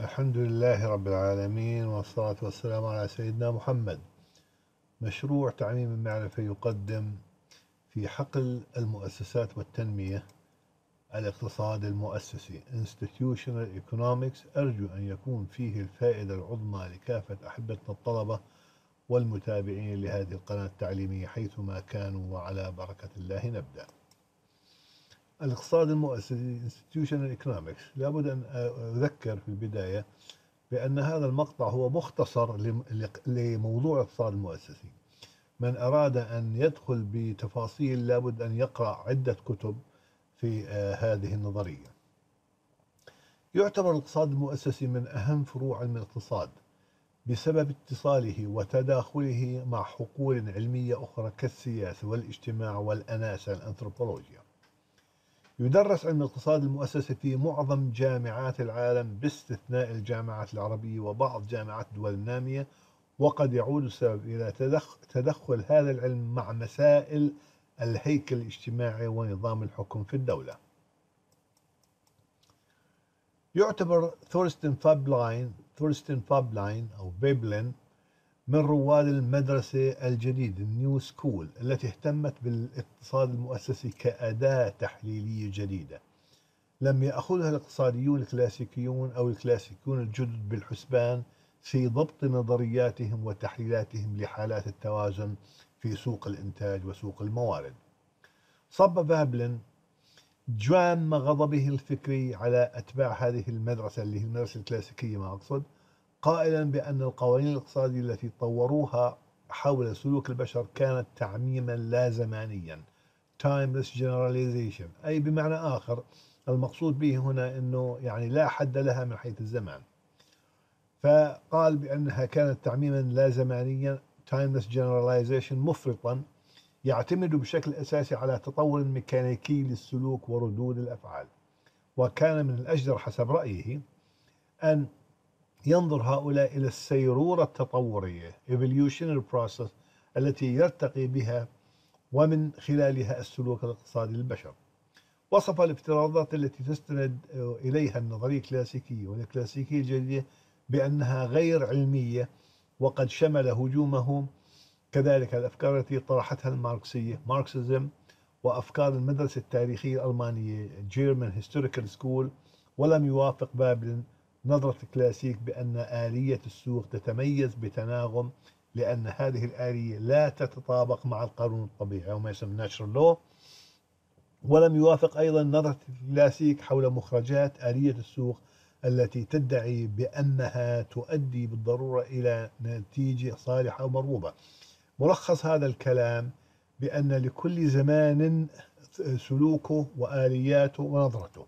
الحمد لله رب العالمين، والصلاة والسلام على سيدنا محمد. مشروع تعميم المعرفة يقدم في حقل المؤسسات والتنمية الاقتصاد المؤسسي Institutional Economics. أرجو أن يكون فيه الفائدة العظمى لكافة أحبتنا الطلبة والمتابعين لهذه القناة التعليمية حيثما كانوا، وعلى بركة الله نبدأ. الاقتصاد المؤسسي Institutional Economics، لابد أن أذكر في البداية بأن هذا المقطع هو مختصر لموضوع الاقتصاد المؤسسي. من أراد أن يدخل بتفاصيل لابد أن يقرأ عدة كتب في هذه النظرية. يعتبر الاقتصاد المؤسسي من أهم فروع علم الاقتصاد بسبب اتصاله وتداخله مع حقول علمية أخرى كالسياسة والاجتماع والأناسة الأنثروبولوجيا. يدرس علم الاقتصاد المؤسسي في معظم جامعات العالم باستثناء الجامعات العربية وبعض جامعات الدول النامية، وقد يعود السبب إلى تدخل هذا العلم مع مسائل الهيكل الاجتماعي ونظام الحكم في الدولة. يعتبر ثورستن فابلاين أو فيبلين من رواد المدرسة الجديدة النيو سكول التي اهتمت بالاقتصاد المؤسسي كأداة تحليلية جديدة لم يأخذها الاقتصاديون الكلاسيكيون أو الكلاسيكيون الجدد بالحسبان في ضبط نظرياتهم وتحليلاتهم لحالات التوازن في سوق الإنتاج وسوق الموارد. صب فابلن جام غضبه الفكري على أتباع هذه المدرسة اللي هي المدرسة الكلاسيكية ما أقصد، قائلا بأن القوانين الاقتصادية التي طوروها حول سلوك البشر كانت تعميما لا زمانيا timeless generalization، أي بمعنى آخر المقصود به هنا أنه يعني لا حد لها من حيث الزمان. فقال بأنها كانت تعميما لا زمانيا timeless generalization مفرطا يعتمد بشكل أساسي على تطور ميكانيكي للسلوك وردود الأفعال، وكان من الأجدر حسب رأيه أن ينظر هؤلاء إلى السيرورة التطورية evolutionary process التي يرتقي بها ومن خلالها السلوك الاقتصادي للبشر. وصف الافتراضات التي تستند إليها النظرية الكلاسيكية والكلاسيكية الجديدة بأنها غير علمية، وقد شمل هجومه كذلك الأفكار التي طرحتها الماركسية ماركسيزم وأفكار المدرسة التاريخية الألمانية German Historical School. ولم يوافق بابلن نظرة الكلاسيك بأن آلية السوق تتميز بتناغم، لأن هذه الآلية لا تتطابق مع القانون الطبيعي أو ما يسمى natural law. ولم يوافق أيضا نظرة الكلاسيك حول مخرجات آلية السوق التي تدعي بأنها تؤدي بالضرورة إلى نتيجة صالحة أو مرغوبة. ملخص هذا الكلام بأن لكل زمان سلوكه وآلياته ونظرته.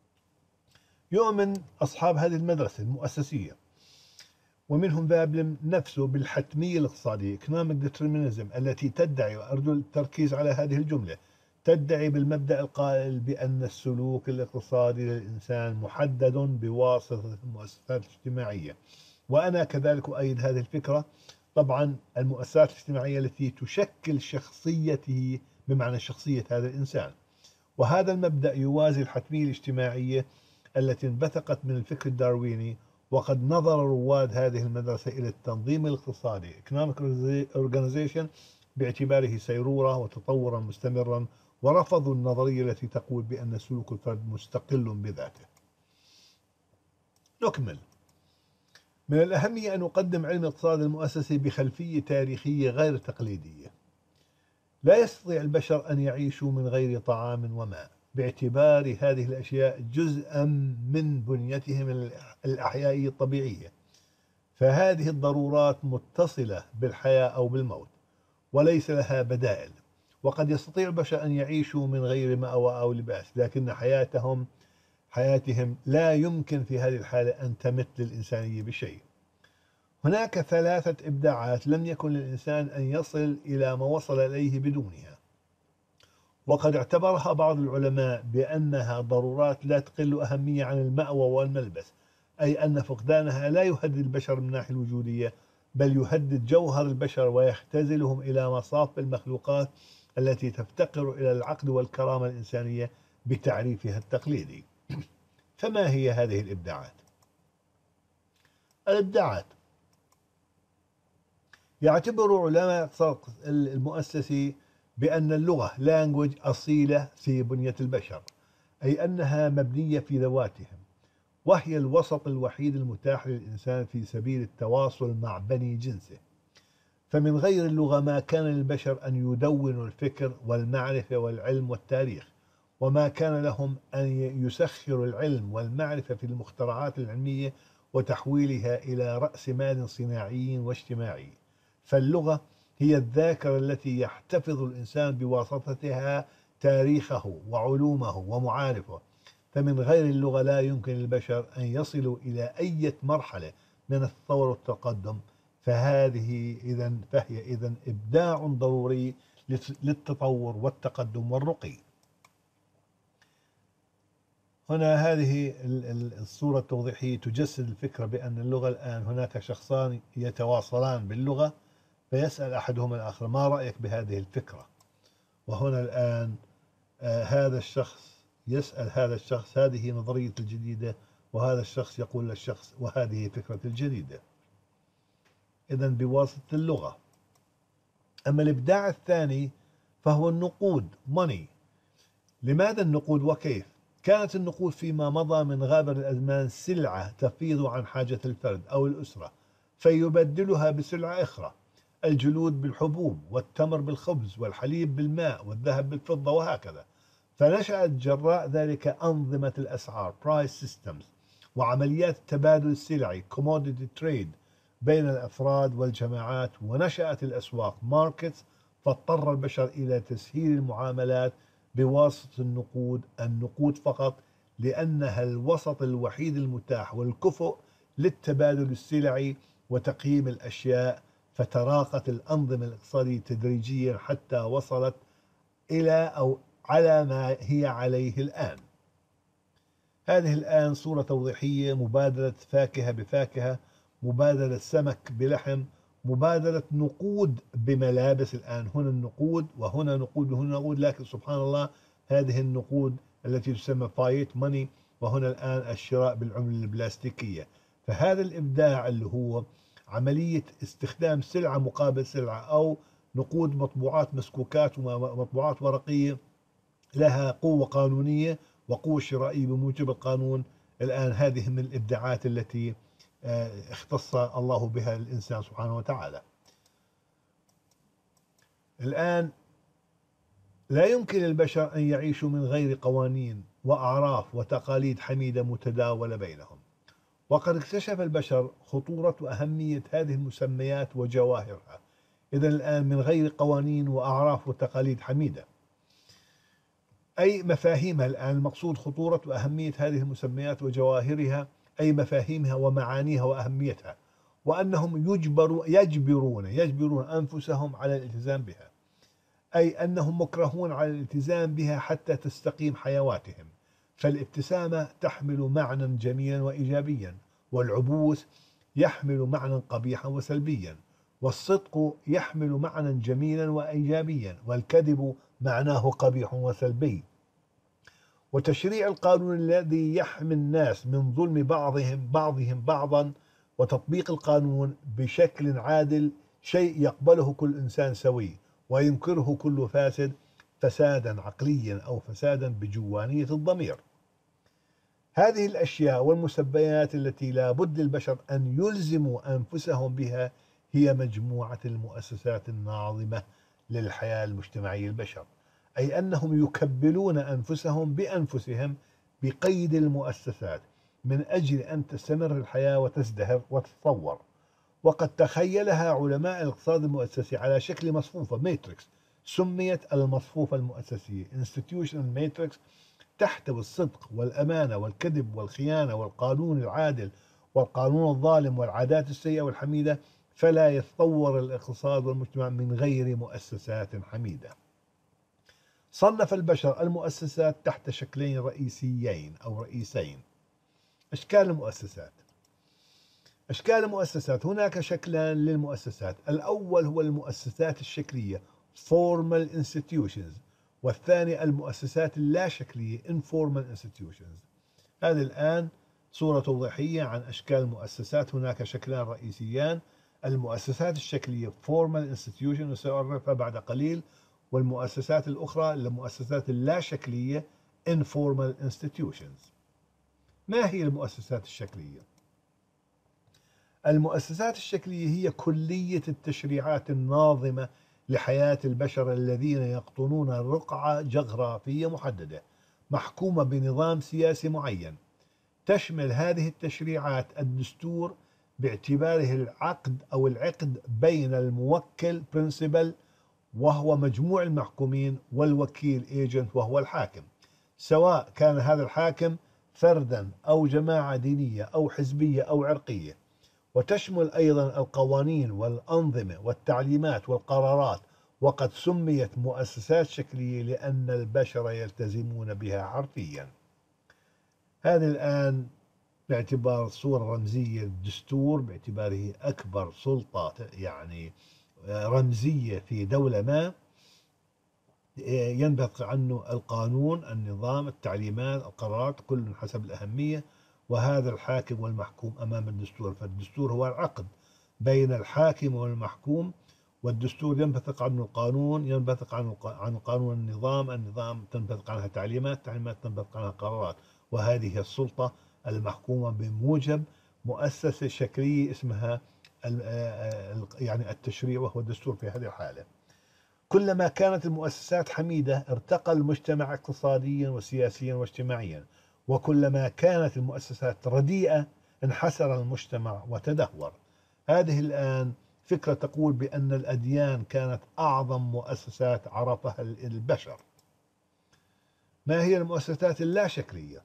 يؤمن أصحاب هذه المدرسة المؤسسية ومنهم فابلن نفسه بالحتمية الاقتصادية economic determinism التي تدعي، وأرجو التركيز على هذه الجملة، تدعي بالمبدأ القائل بأن السلوك الاقتصادي للإنسان محدد بواسطة المؤسسات الاجتماعية. وأنا كذلك أؤيد هذه الفكرة. طبعا المؤسسات الاجتماعية التي تشكل شخصيته بمعنى شخصية هذا الإنسان، وهذا المبدأ يوازي الحتمية الاجتماعية التي انبثقت من الفكر الدارويني. وقد نظر رواد هذه المدرسة إلى التنظيم الاقتصادي economic organization باعتباره سيرورة وتطورا مستمرا، ورفضوا النظرية التي تقول بأن سلوك الفرد مستقل بذاته. نكمل. من الأهمية أن نقدم علم الاقتصاد المؤسسي بخلفية تاريخية غير تقليدية. لا يستطيع البشر أن يعيشوا من غير طعام وماء باعتبار هذه الأشياء جزءا من بنيتهم الأحيائية الطبيعية، فهذه الضرورات متصلة بالحياة أو بالموت وليس لها بدائل. وقد يستطيع البشر أن يعيشوا من غير مأوى أو لباس، لكن حياتهم لا يمكن في هذه الحالة أن تمت للإنسانية بشيء. هناك 3 إبداعات لم يكن للإنسان أن يصل إلى ما وصل إليه بدونها، وقد اعتبرها بعض العلماء بأنها ضرورات لا تقل أهمية عن المأوى والملبس، أي أن فقدانها لا يهدد البشر من الناحية الوجودية، بل يهدد جوهر البشر ويختزلهم إلى مصاف المخلوقات التي تفتقر إلى العقل والكرامة الإنسانية بتعريفها التقليدي. فما هي هذه الإبداعات؟ الإبداعات. يعتبر علماء الاقتصاد المؤسسي بأن اللغة language أصيلة في بنية البشر، أي أنها مبنية في ذواتهم، وهي الوسط الوحيد المتاح للإنسان في سبيل التواصل مع بني جنسه. فمن غير اللغة ما كان للبشر أن يدونوا الفكر والمعرفة والعلم والتاريخ، وما كان لهم أن يسخروا العلم والمعرفة في المخترعات العلمية وتحويلها إلى رأس مال صناعي واجتماعي. فاللغة هي الذاكرة التي يحتفظ الإنسان بواسطتها تاريخه وعلومه ومعارفه. فمن غير اللغة لا يمكن للبشر أن يصلوا إلى أي مرحلة من التطور والتقدم. فهي إذن إبداع ضروري للتطور والتقدم والرقي. هنا هذه الصورة التوضيحية تجسد الفكرة بأن اللغة الآن هناك شخصان يتواصلان باللغة، فيسأل أحدهما الآخر: ما رأيك بهذه الفكرة؟ وهنا الآن هذا الشخص يسأل هذا الشخص: هذه نظرية الجديدة، وهذا الشخص يقول للشخص: وهذه فكرة الجديدة. إذن بواسطة اللغة. أما الإبداع الثاني فهو النقود money. لماذا النقود وكيف؟ كانت النقود فيما مضى من غابر الأزمان سلعة تفيض عن حاجة الفرد أو الأسرة، فيبدلها بسلعة أخرى: الجلود بالحبوب، والتمر بالخبز، والحليب بالماء، والذهب بالفضة، وهكذا. فنشأت جراء ذلك أنظمة الأسعار price systems، وعمليات التبادل السلعي commodity trade بين الأفراد والجماعات، ونشأت الأسواق markets. فاضطر البشر إلى تسهيل المعاملات بواسطة النقود فقط، لأنها الوسط الوحيد المتاح والكفؤ للتبادل السلعي وتقييم الأشياء. فتراقت الأنظمة الاقتصادية تدريجيا حتى وصلت إلى أو على ما هي عليه الآن. هذه الآن صورة توضيحية: مبادلة فاكهة بفاكهة، مبادلة سمك بلحم، مبادلة نقود بملابس. الآن هنا النقود وهنا نقود وهنا نقود، لكن سبحان الله هذه النقود التي تسمى فايت ماني، وهنا الآن الشراء بالعملة البلاستيكية. فهذا الإبداع اللي هو عملية استخدام سلعة مقابل سلعة، أو نقود مطبوعات مسكوكات ومطبوعات ورقية لها قوة قانونية وقوة شرائية بموجب القانون. الآن هذه من الإبداعات التي اختص الله بها الإنسان سبحانه وتعالى. الآن لا يمكن للبشر أن يعيشوا من غير قوانين وأعراف وتقاليد حميدة متداولة بينهم. وقد اكتشف البشر خطورة وأهمية هذه المسميات وجواهرها. إذن الآن من غير قوانين وأعراف وتقاليد حميدة، أي مفاهيمها. الآن المقصود خطورة وأهمية هذه المسميات وجواهرها، أي مفاهيمها ومعانيها وأهميتها، وأنهم يجبرون أنفسهم على الالتزام بها، أي أنهم مكرهون على الالتزام بها حتى تستقيم حيواتهم. فالابتسامة تحمل معنى جميلا وإيجابيا، والعبوس يحمل معنى قبيحا وسلبيا، والصدق يحمل معنى جميلا وإيجابيا، والكذب معناه قبيح وسلبي. وتشريع القانون الذي يحمي الناس من ظلم بعضهم بعضا، وتطبيق القانون بشكل عادل، شيء يقبله كل إنسان سوي وينكره كل فاسد، فسادا عقليا أو فسادا بجوانية الضمير. هذه الأشياء والمسميات التي لا بد البشر أن يلزموا أنفسهم بها هي مجموعة المؤسسات الناظمة للحياة المجتمعية البشر، أي أنهم يكبلون أنفسهم بأنفسهم بقيد المؤسسات من أجل أن تستمر الحياة وتزدهر وتتطور. وقد تخيلها علماء الاقتصاد المؤسسي على شكل مصفوفة ماتريكس، سميت المصفوفة المؤسسية Institutional Matrix، تحتوي الصدق والأمانة والكذب والخيانة والقانون العادل والقانون الظالم والعادات السيئة والحميدة. فلا يتطور الاقتصاد والمجتمع من غير مؤسسات حميدة. صنف البشر المؤسسات تحت شكلين رئيسيين أو رئيسين. أشكال المؤسسات هناك شكلان للمؤسسات: الأول هو المؤسسات الشكلية formal institutions، والثاني المؤسسات اللا شكلية informal institutions. هذه الآن صورة توضيحية عن أشكال المؤسسات. هناك شكلان رئيسيان: المؤسسات الشكلية formal institution وسأعرفها بعد قليل، والمؤسسات الأخرى المؤسسات اللا شكلية informal institutions. ما هي المؤسسات الشكلية؟ المؤسسات الشكلية هي كلية التشريعات الناظمة لحياة البشر الذين يقطنون رقعة جغرافية محددة محكومة بنظام سياسي معين. تشمل هذه التشريعات الدستور باعتباره العقد أو العقد بين الموكل principal وهو مجموع المحكومين والوكيل agent وهو الحاكم، سواء كان هذا الحاكم فردا أو جماعة دينية أو حزبية أو عرقية. وتشمل أيضا القوانين والأنظمة والتعليمات والقرارات، وقد سميت مؤسسات شكلية لأن البشر يلتزمون بها حرفيا. هذه الآن باعتبار صورة رمزية للدستور، باعتباره أكبر سلطة يعني رمزية في دولة ما، ينبثق عنه القانون، النظام، التعليمات، القرارات، كل حسب الأهمية. وهذا الحاكم والمحكوم أمام الدستور، فالدستور هو العقد بين الحاكم والمحكوم، والدستور ينبثق عنه القانون، ينبثق عن القانون النظام تنبثق عنها التعليمات تنبثق عنها القرارات. وهذه السلطة المحكومة بموجب مؤسسة شكلية اسمها يعني التشريع وهو الدستور في هذه الحالة. كلما كانت المؤسسات حميدة ارتقى المجتمع اقتصاديا وسياسيا واجتماعيا، وكلما كانت المؤسسات رديئة انحسر المجتمع وتدهور. هذه الآن فكرة تقول بأن الأديان كانت أعظم مؤسسات عرفها البشر. ما هي المؤسسات اللاشكلية؟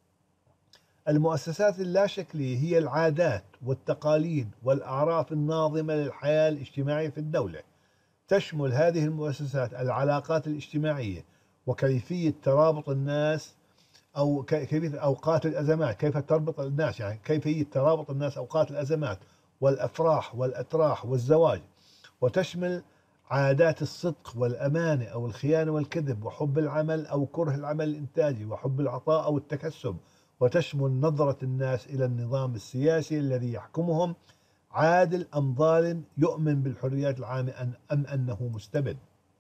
المؤسسات اللاشكلية هي العادات والتقاليد والأعراف الناظمة للحياة الاجتماعية في الدولة. تشمل هذه المؤسسات العلاقات الاجتماعية وكيفية ترابط الناس أو كيفية أوقات الأزمات، كيف تربط الناس، يعني كيفية ترابط الناس أوقات الأزمات والأفراح والأتراح والزواج. وتشمل عادات الصدق والأمانة أو الخيانة والكذب، وحب العمل أو كره العمل الإنتاجي، وحب العطاء أو التكسب. وتشمل نظرة الناس إلى النظام السياسي الذي يحكمهم، عادل أم ظالم، يؤمن بالحريات العامة أم أنه مستبد.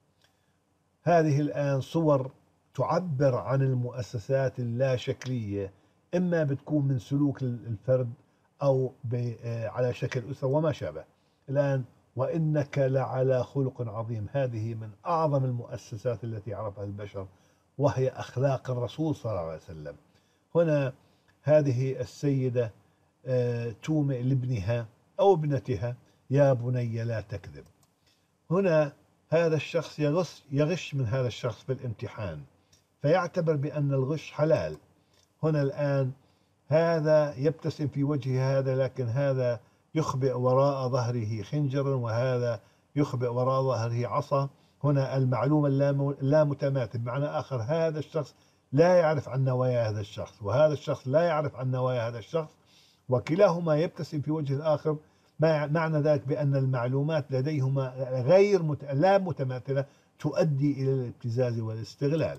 هذه الآن صور تعبر عن المؤسسات اللاشكلية، إما بتكون من سلوك الفرد أو على شكل أسرة وما شابه. الآن وإنك لعلى خلق عظيم، هذه من أعظم المؤسسات التي عرفها البشر، وهي أخلاق الرسول صلى الله عليه وسلم. هنا هذه السيدة تومئ لابنها أو ابنتها: يا بني لا تكذب. هنا هذا الشخص يغش من هذا الشخص في الامتحان، فيعتبر بأن الغش حلال. هنا الآن هذا يبتسم في وجه هذا، لكن هذا يخبئ وراء ظهره خنجرا، وهذا يخبئ وراء ظهره عصا. هنا المعلومة لا متماثل، بمعنى آخر هذا الشخص لا يعرف عن نوايا هذا الشخص، وهذا الشخص لا يعرف عن نوايا هذا الشخص، وكلاهما يبتسم في وجه الآخر. معنى ذلك بأن المعلومات لديهما لا متماثلة، تؤدي إلى الابتزاز والاستغلال.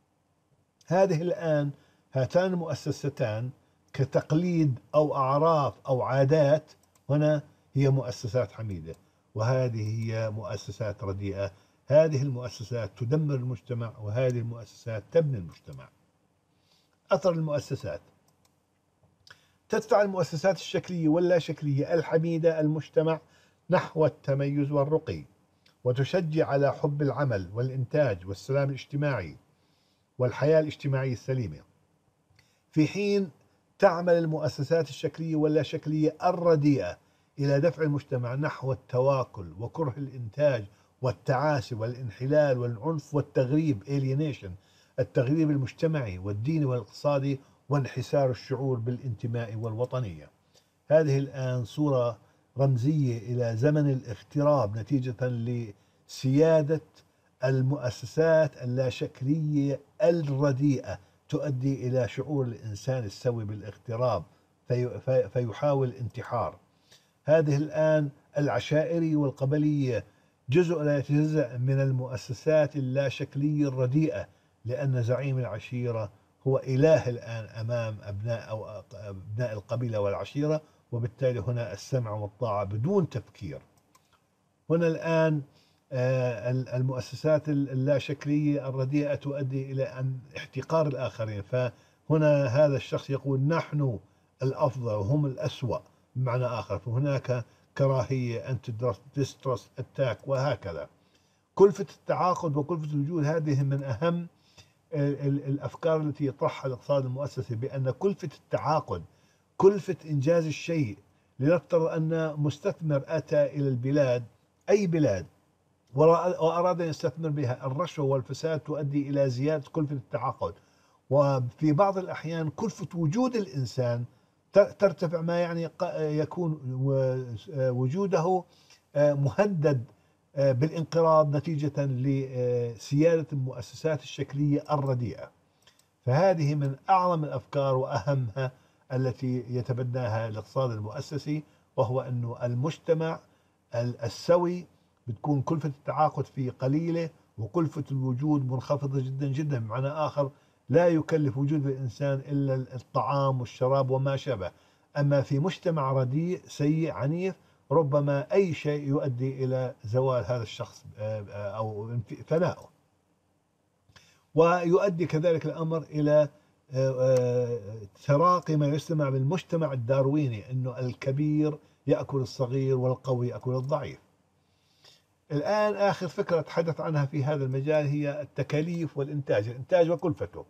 هذه الآن هاتان المؤسستان كتقليد أو أعراف أو عادات، هنا هي مؤسسات حميدة، وهذه هي مؤسسات رديئة. هذه المؤسسات تدمر المجتمع، وهذه المؤسسات تبني المجتمع. أثر المؤسسات: تدفع المؤسسات الشكلية واللا شكلية الحميدة المجتمع نحو التميز والرقي، وتشجع على حب العمل والإنتاج والسلام الاجتماعي والحياة الاجتماعية السليمة، في حين تعمل المؤسسات الشكلية واللا شكلية الرديئة إلى دفع المجتمع نحو التواكل وكره الإنتاج والتعاسي والانحلال والعنف والتغريب alienation، التغريب المجتمعي والديني والاقتصادي، وانحسار الشعور بالانتماء والوطنية. هذه الآن صورة رمزية إلى زمن الاغتراب نتيجة لسيادة المؤسسات اللاشكلية الرديئة، تؤدي إلى شعور الإنسان السوي بالاغتراب فيحاول الانتحار. هذه الآن العشائرية والقبلية جزء لا يتجزأ من المؤسسات اللاشكلية الرديئة، لأن زعيم العشيرة هو إله الآن أمام أبناء القبيلة والعشيرة، وبالتالي هنا السمع والطاعة بدون تفكير. هنا الآن المؤسسات اللاشكلية الرديئة تؤدي إلى أن احتقار الآخرين، فهنا هذا الشخص يقول نحن الأفضل وهم الأسوأ بمعنى آخر، فهناك كراهية، أنت distrust attack، وهكذا. كلفة التعاقد وكلفة الوجود هذه من أهم الأفكار التي يطرحها الاقتصاد المؤسسي، بأن كلفة التعاقد كلفة إنجاز الشيء. لنفترض أن مستثمر أتى إلى البلاد، أي بلاد، وأراد أن يستثمر بها، الرشوة والفساد تؤدي إلى زيادة كلفة التعاقد. وفي بعض الأحيان كلفة وجود الإنسان ترتفع، ما يعني يكون وجوده مهدد بالانقراض نتيجة لسيادة المؤسسات الشكلية الرديئة. فهذه من أعظم الأفكار وأهمها التي يتبناها الاقتصاد المؤسسي، وهو أنه المجتمع السوي بتكون كلفة التعاقد فيه قليلة وكلفة الوجود منخفضة جدا جدا. بمعنى آخر، لا يكلف وجود الإنسان إلا الطعام والشراب وما شابه. أما في مجتمع رديء سيء عنيف، ربما أي شيء يؤدي إلى زوال هذا الشخص أو فنائه. ويؤدي كذلك الأمر إلى تراقي ما يسمى بالمجتمع الدارويني، أنه الكبير يأكل الصغير والقوي يأكل الضعيف. الآن آخر فكرة أتحدث عنها في هذا المجال هي التكاليف والإنتاج، الإنتاج وكلفته.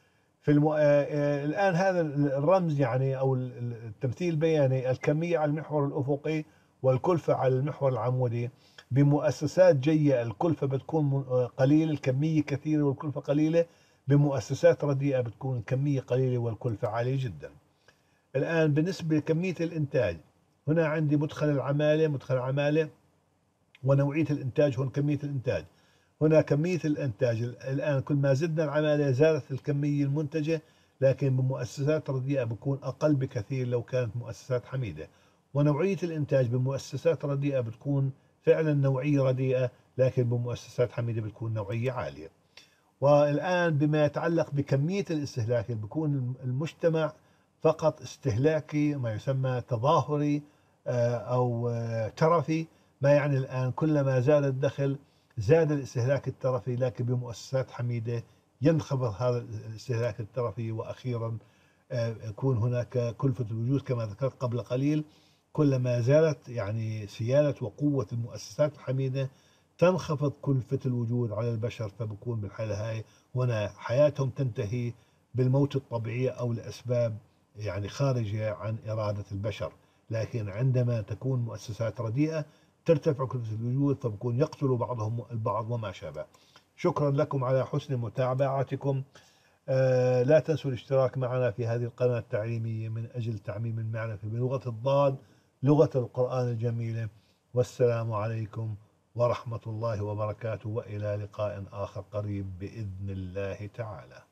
الآن هذا الرمز يعني أو التمثيل البياني، الكمية على المحور الأفقي والكلفة على المحور العمودي. بمؤسسات جيدة الكلفة بتكون قليلة، الكمية كثيرة والكلفة قليلة. بمؤسسات رديئة بتكون الكمية قليلة والكلفة عالية جدا. الآن بالنسبة لكمية الإنتاج، هنا عندي مدخل العمالة ونوعية الإنتاج. هون كمية الإنتاج، هنا كمية الإنتاج. الآن كل ما زدنا العمالة زادت الكمية المنتجة، لكن بمؤسسات رديئة بكون أقل بكثير لو كانت مؤسسات حميدة. ونوعية الإنتاج بمؤسسات رديئة بتكون فعلا نوعية رديئة، لكن بمؤسسات حميدة بتكون نوعية عالية. والآن بما يتعلق بكمية الاستهلاك، بكون المجتمع فقط استهلاكي، ما يسمى تظاهري أو ترفي. ما يعني الآن كلما زاد الدخل زاد الاستهلاك الترفي، لكن بمؤسسات حميدة ينخفض هذا الاستهلاك الترفي. وأخيرا يكون هناك كلفة الوجود كما ذكرت قبل قليل. كلما زادت يعني سيادة وقوة المؤسسات الحميدة تنخفض كلفة الوجود على البشر، فبكون بالحالة هاي هنا حياتهم تنتهي بالموت الطبيعي أو لأسباب يعني خارجة عن إرادة البشر. لكن عندما تكون مؤسسات رديئة ترتفع كلفة الوجود، فبكون يقتل بعضهم البعض وما شابه. شكرا لكم على حسن متابعتكم. لا تنسوا الاشتراك معنا في هذه القناة التعليمية من أجل تعميم المعرفة بلغة الضاد، لغة القرآن الجميلة. والسلام عليكم ورحمة الله وبركاته، وإلى لقاء آخر قريب بإذن الله تعالى.